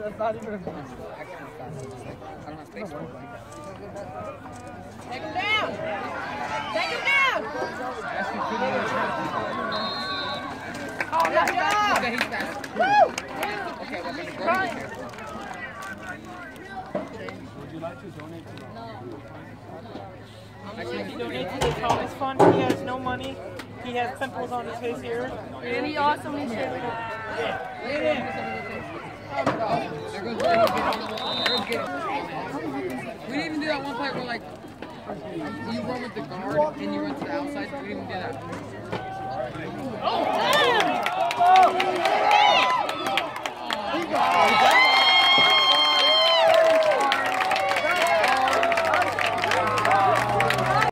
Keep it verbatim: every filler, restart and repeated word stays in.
That's not even a actual fast. It's just like, I don't have space for it. Take him down! Take him down! Oh, good job! Okay, he's fast. Woo! Okay, we're going to go Right. here. Would you like to donate to the If you donate to the Thomas Fund, he has no money. He has pimples on his face here. And he also needs to. There goes where he's getting. There's getting. We didn't even do that one play where, like, you run with the guard and you run to the outside. We didn't even do that.